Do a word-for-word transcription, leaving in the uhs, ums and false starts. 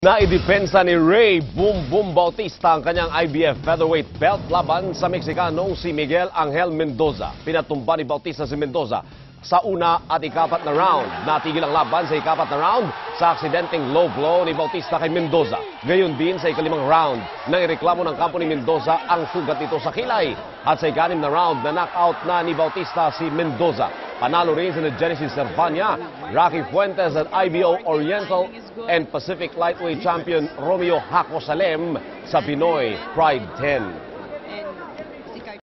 Naidepensa ni Ray Boom Boom Bautista ang kanyang I B F featherweight belt laban sa Mexicanong si Miguel Angel Mendoza. Pinatumba ni Bautista si Mendoza sa una at ikapat na round. Natigil ang laban sa ikapat na round sa aksidenteng low blow ni Bautista kay Mendoza. Gayon din sa ikalimang round nang ireklamo ng kampo ni Mendoza ang sugat nito sa kilay. At sa ikanim na round na knockout na ni Bautista si Mendoza. Panalo rin sina Genesis Servania, Rocky Fuentes at I B O Oriental and Pacific Lightweight Champion Romeo Haco Salem sa Pinoy Pride ten.